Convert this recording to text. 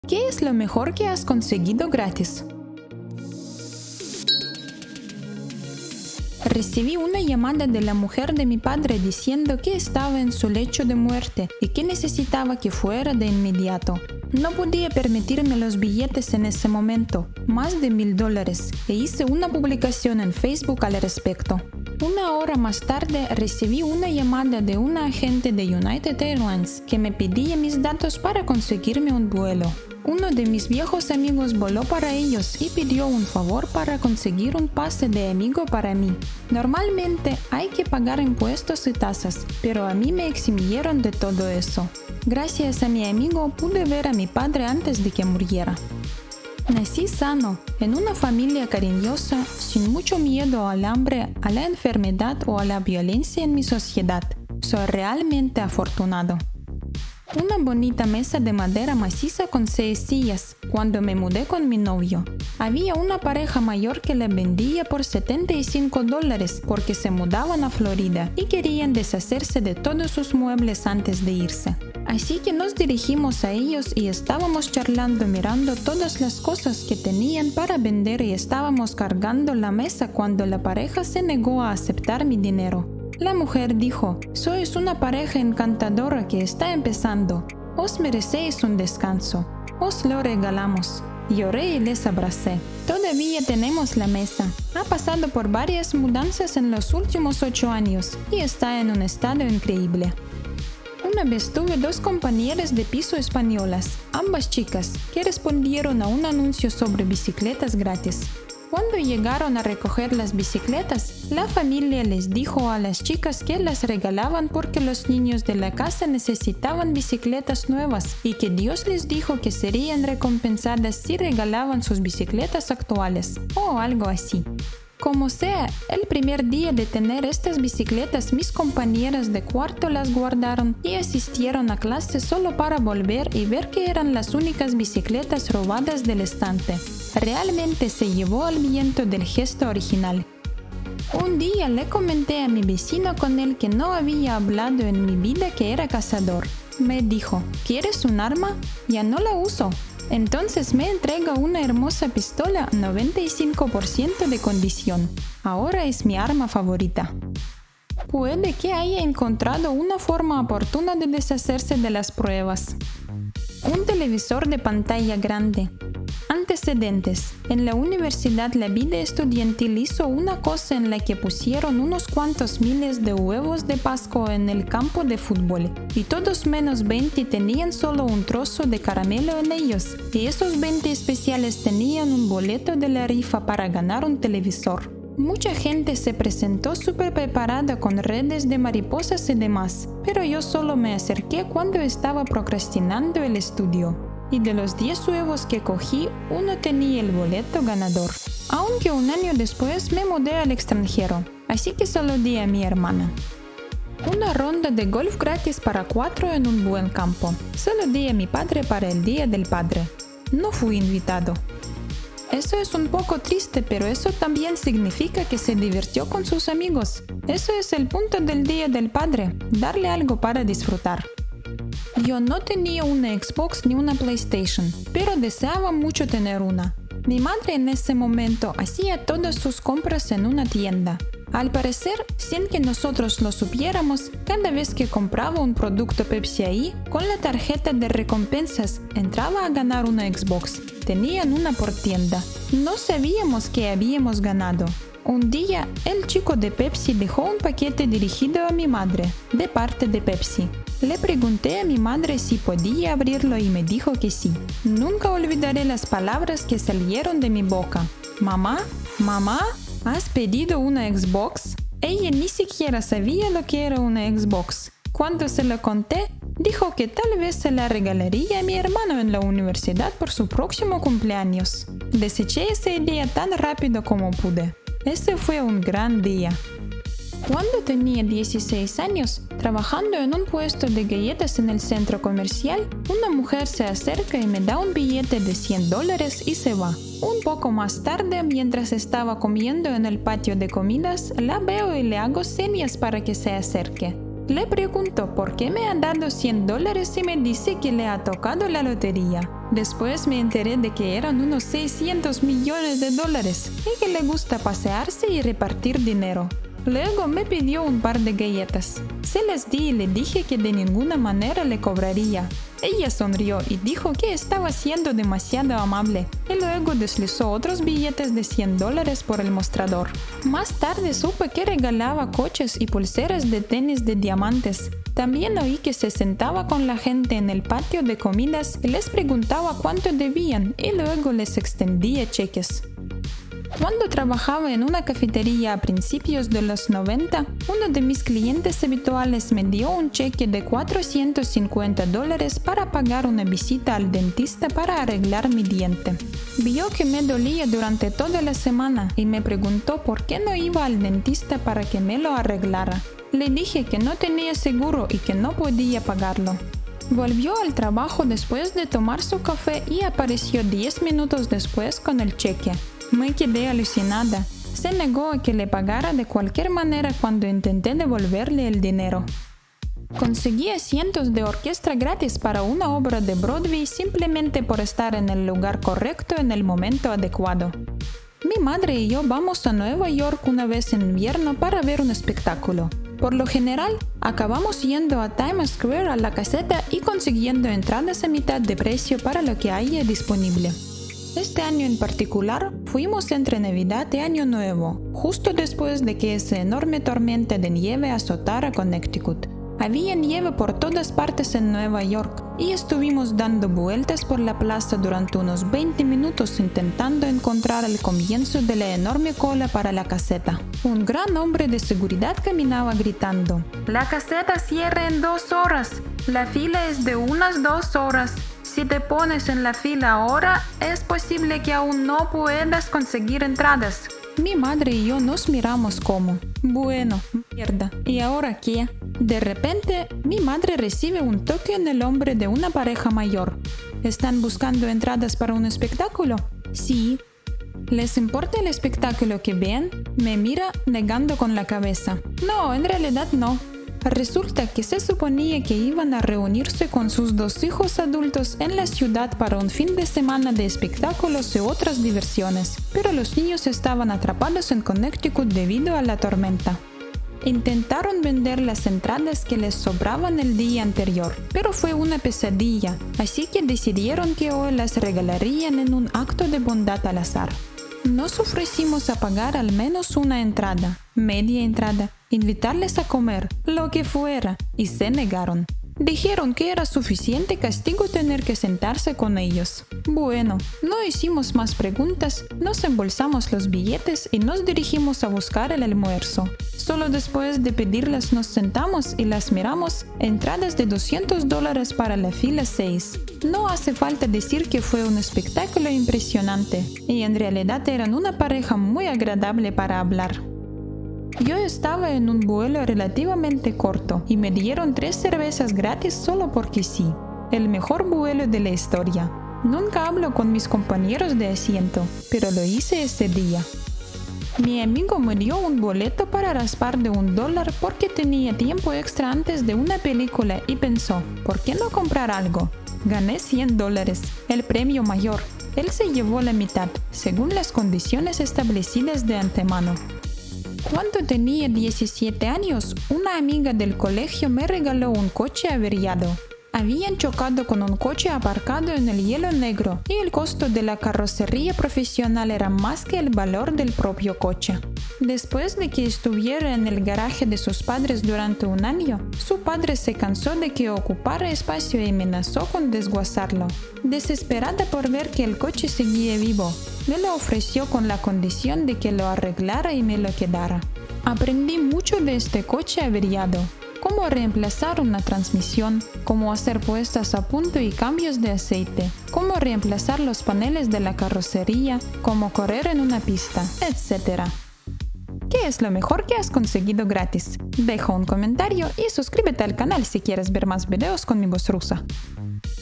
¿Qué es lo mejor que has conseguido gratis? Recibí una llamada de la mujer de mi padre diciendo que estaba en su lecho de muerte y que necesitaba que fuera de inmediato. No podía permitirme los billetes en ese momento, más de $1000, e hice una publicación en Facebook al respecto. Una hora más tarde recibí una llamada de un agente de United Airlines que me pedía mis datos para conseguirme un vuelo. Uno de mis viejos amigos voló para ellos y pidió un favor para conseguir un pase de amigo para mí. Normalmente hay que pagar impuestos y tasas, pero a mí me eximieron de todo eso. Gracias a mi amigo pude ver a mi padre antes de que muriera. Nací sano, en una familia cariñosa, sin mucho miedo al hambre, a la enfermedad o a la violencia en mi sociedad. Soy realmente afortunado. Una bonita mesa de madera maciza con 6 sillas cuando me mudé con mi novio. Había una pareja mayor que la vendía por $75 porque se mudaban a Florida y querían deshacerse de todos sus muebles antes de irse. Así que nos dirigimos a ellos y estábamos charlando mirando todas las cosas que tenían para vender y estábamos cargando la mesa cuando la pareja se negó a aceptar mi dinero. La mujer dijo: «Sois una pareja encantadora que está empezando. Os merecéis un descanso. Os lo regalamos». Lloré y les abracé. Todavía tenemos la mesa. Ha pasado por varias mudanzas en los últimos 8 años y está en un estado increíble. Una vez tuve 2 compañeras de piso españolas, ambas chicas, que respondieron a un anuncio sobre bicicletas gratis. Cuando llegaron a recoger las bicicletas, la familia les dijo a las chicas que las regalaban porque los niños de la casa necesitaban bicicletas nuevas y que Dios les dijo que serían recompensadas si regalaban sus bicicletas actuales, o algo así. Como sea, el primer día de tener estas bicicletas, mis compañeras de cuarto las guardaron y asistieron a clase solo para volver y ver que eran las únicas bicicletas robadas del estante. Realmente se llevó al viento del gesto original. Un día le comenté a mi vecino con el que no había hablado en mi vida que era cazador. Me dijo: «¿Quieres un arma? Ya no la uso». Entonces me entrega una hermosa pistola 95% de condición. Ahora es mi arma favorita. Puede que haya encontrado una forma oportuna de deshacerse de las pruebas. Un televisor de pantalla grande. Antecedentes. En la universidad la vida estudiantil hizo una cosa en la que pusieron unos cuantos miles de huevos de Pascua en el campo de fútbol y todos menos 20 tenían solo un trozo de caramelo en ellos, y esos 20 especiales tenían un boleto de la rifa para ganar un televisor. Mucha gente se presentó súper preparada con redes de mariposas y demás, pero yo solo me acerqué cuando estaba procrastinando el estudio. Y de los 10 huevos que cogí, uno tenía el boleto ganador. Aunque un año después me mudé al extranjero, así que solo di a mi hermana. Una ronda de golf gratis para 4 en un buen campo. Solo di a mi padre para el Día del Padre. No fui invitado. Eso es un poco triste, pero eso también significa que se divirtió con sus amigos. Eso es el punto del Día del Padre, darle algo para disfrutar. Yo no tenía una Xbox ni una PlayStation, pero deseaba mucho tener una. Mi madre en ese momento hacía todas sus compras en una tienda. Al parecer, sin que nosotros lo supiéramos, cada vez que compraba un producto Pepsi ahí, con la tarjeta de recompensas, entraba a ganar una Xbox. Tenían una por tienda. No sabíamos que habíamos ganado. Un día, el chico de Pepsi dejó un paquete dirigido a mi madre, de parte de Pepsi. Le pregunté a mi madre si podía abrirlo y me dijo que sí. Nunca olvidaré las palabras que salieron de mi boca. «Mamá, mamá, ¿has pedido una Xbox?» Ella ni siquiera sabía lo que era una Xbox. Cuando se lo conté, dijo que tal vez se la regalaría a mi hermano en la universidad por su próximo cumpleaños. Deseché esa idea tan rápido como pude. Ese fue un gran día. Cuando tenía 16 años, trabajando en un puesto de galletas en el centro comercial, una mujer se acerca y me da un billete de $100 y se va. Un poco más tarde, mientras estaba comiendo en el patio de comidas, la veo y le hago señas para que se acerque. Le pregunto por qué me ha dado $100 y me dice que le ha tocado la lotería. Después me enteré de que eran unos 600 millones de dólares y que le gusta pasearse y repartir dinero. Luego me pidió un par de galletas. Se las di y le dije que de ninguna manera le cobraría. Ella sonrió y dijo que estaba siendo demasiado amable, y luego deslizó otros billetes de $100 por el mostrador. Más tarde supe que regalaba coches y pulseras de tenis de diamantes. También oí que se sentaba con la gente en el patio de comidas y les preguntaba cuánto debían y luego les extendía cheques. Cuando trabajaba en una cafetería a principios de los 90, uno de mis clientes habituales me dio un cheque de $450 para pagar una visita al dentista para arreglar mi diente. Vio que me dolía durante toda la semana y me preguntó por qué no iba al dentista para que me lo arreglara. Le dije que no tenía seguro y que no podía pagarlo. Volvió al trabajo después de tomar su café y apareció 10 minutos después con el cheque. Me quedé alucinada. Se negó a que le pagara de cualquier manera cuando intenté devolverle el dinero. Conseguí asientos de orquesta gratis para una obra de Broadway simplemente por estar en el lugar correcto en el momento adecuado. Mi madre y yo vamos a Nueva York una vez en invierno para ver un espectáculo. Por lo general, acabamos yendo a Times Square a la caseta y consiguiendo entradas a mitad de precio para lo que haya disponible. Este año en particular, fuimos entre Navidad y Año Nuevo, justo después de que esa enorme tormenta de nieve azotara Connecticut. Había nieve por todas partes en Nueva York y estuvimos dando vueltas por la plaza durante unos 20 minutos intentando encontrar el comienzo de la enorme cola para la caseta. Un gran hombre de seguridad caminaba gritando: «La caseta cierra en 2 horas. La fila es de unas 2 horas. Si te pones en la fila ahora, es posible que aún no puedas conseguir entradas». Mi madre y yo nos miramos como: «Bueno, mierda, ¿y ahora qué?». De repente, mi madre recibe un toque en el hombro de una pareja mayor. ¿Están buscando entradas para un espectáculo? Sí. ¿Les importa el espectáculo que ven? Me mira negando con la cabeza. No, en realidad no. Resulta que se suponía que iban a reunirse con sus 2 hijos adultos en la ciudad para un fin de semana de espectáculos y otras diversiones, pero los niños estaban atrapados en Connecticut debido a la tormenta. Intentaron vender las entradas que les sobraban el día anterior, pero fue una pesadilla, así que decidieron que hoy las regalarían en un acto de bondad al azar. Nos ofrecimos a pagar al menos una entrada, media entrada, invitarles a comer, lo que fuera, y se negaron. Dijeron que era suficiente castigo tener que sentarse con ellos. Bueno, no hicimos más preguntas, nos embolsamos los billetes y nos dirigimos a buscar el almuerzo. Solo después de pedirlas nos sentamos y las miramos, entradas de $200 para la fila 6. No hace falta decir que fue un espectáculo impresionante, y en realidad eran una pareja muy agradable para hablar. Yo estaba en un vuelo relativamente corto y me dieron 3 cervezas gratis solo porque sí. El mejor vuelo de la historia. Nunca hablo con mis compañeros de asiento, pero lo hice ese día. Mi amigo me dio un boleto para raspar de $1 porque tenía tiempo extra antes de una película y pensó, ¿por qué no comprar algo? Gané $100, el premio mayor. Él se llevó la mitad, según las condiciones establecidas de antemano. Cuando tenía 17 años, una amiga del colegio me regaló un coche averiado. Habían chocado con un coche aparcado en el hielo negro y el costo de la carrocería profesional era más que el valor del propio coche. Después de que estuviera en el garaje de sus padres durante un año, su padre se cansó de que ocupara espacio y amenazó con desguazarlo. Desesperada por ver que el coche seguía vivo, me lo ofreció con la condición de que lo arreglara y me lo quedara. Aprendí mucho de este coche averiado. Cómo reemplazar una transmisión, cómo hacer puestas a punto y cambios de aceite, cómo reemplazar los paneles de la carrocería, cómo correr en una pista, etc. ¿Qué es lo mejor que has conseguido gratis? Deja un comentario y suscríbete al canal si quieres ver más videos con mi voz rusa.